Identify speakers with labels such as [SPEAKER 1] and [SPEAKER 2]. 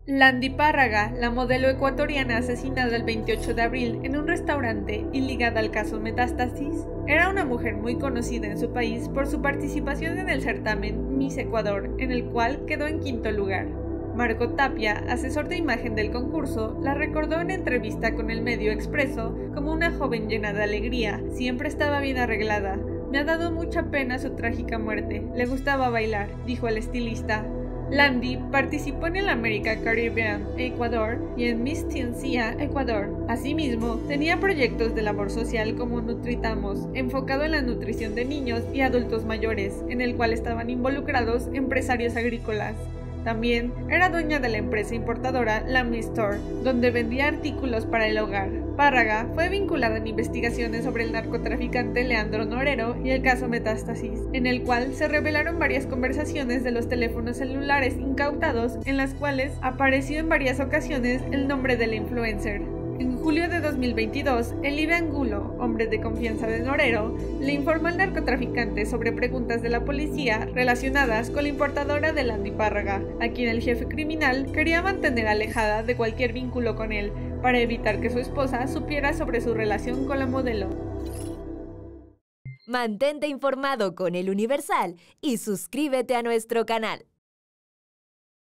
[SPEAKER 1] Landy Párraga, la modelo ecuatoriana asesinada el 28 de abril en un restaurante y ligada al caso Metástasis, era una mujer muy conocida en su país por su participación en el certamen Miss Ecuador, en el cual quedó en quinto lugar. Marco Tapia, asesor de imagen del concurso, la recordó en entrevista con el medio Expreso como una joven llena de alegría, siempre estaba bien arreglada. Me ha dado mucha pena su trágica muerte, le gustaba bailar, dijo el estilista. Landy participó en el America Caribbean Ecuador y en Miss Ciencia Ecuador. Asimismo, tenía proyectos de labor social como Nutritamos, enfocado en la nutrición de niños y adultos mayores, en el cual estaban involucrados empresarios agrícolas. También era dueña de la empresa importadora Lamb Store, donde vendía artículos para el hogar. Párraga fue vinculada en investigaciones sobre el narcotraficante Leandro Norero y el caso Metástasis, en el cual se revelaron varias conversaciones de los teléfonos celulares incautados en las cuales apareció en varias ocasiones el nombre de la influencer. En julio de 2022, Elibe Angulo, hombre de confianza de Norero, le informó al narcotraficante sobre preguntas de la policía relacionadas con la importadora de Landy Párraga, a quien el jefe criminal quería mantener alejada de cualquier vínculo con él, para evitar que su esposa supiera sobre su relación con la modelo.
[SPEAKER 2] Mantente informado con El Universal y suscríbete a nuestro canal.